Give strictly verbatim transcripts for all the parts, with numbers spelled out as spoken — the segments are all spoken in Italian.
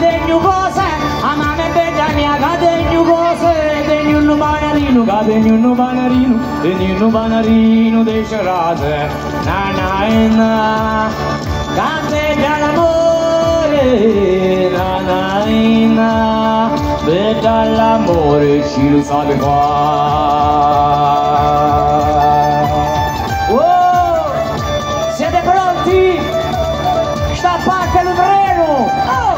cadegno cose, a mamma e bella mia cadegno cose, degno un banarino, cadegno un banarino, degno un banarino dei cerate, na na e na, cadegna l'amore, na na e na, bella l'amore ci lo sa che fa. Siete pronti? Sta a parte il treno! Oh!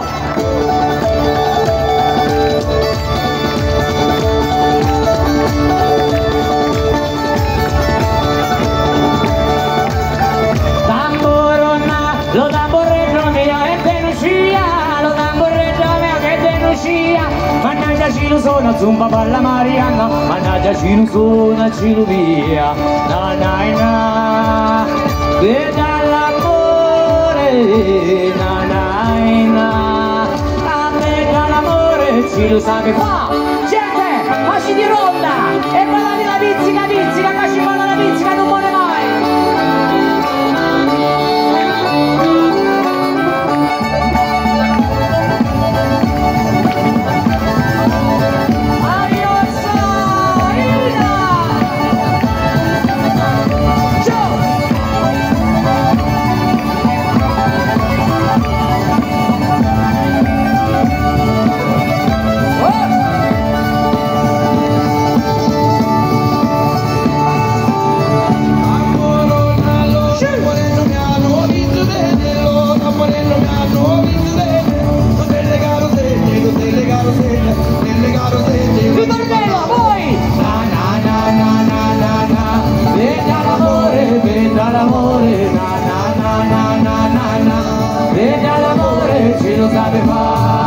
Tamboronna, lo tamborreggio mio è denuncia, lo tamborreggio mio che denuncia, mannaggia ci lo suona, zumba balla Marianna, mannaggia ci lo suona, ci lo via, na na na, veda l'amore, na na na, a me dà l'amore, ci lo sa che fa, gente, facci di ronda, e ballate la pizzica, pizzica, che ci balla la pizzica, non muore mai. L'amore, na na na na na, veda l'amore, ce lo sape fare.